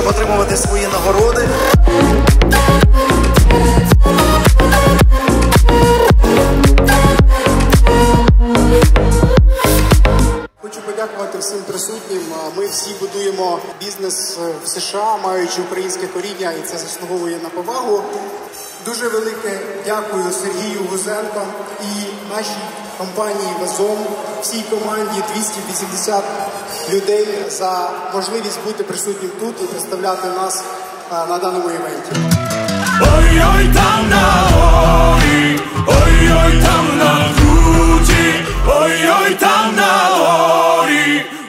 щоб отримувати свої нагороди. Хочу подякувати всім присутнім. Ми всі будуємо бізнес в США, маючи українське коріння, і це заслуговує на повагу. Дуже велике дякую Сергію Гузенко і нашій компанії «Вазом», всій команді 280 людей за можливість бути присутнім тут і представляти нас на даному івенті. Ой-ой, там на горі, ой-ой, там на груді, ой-ой, там на горі.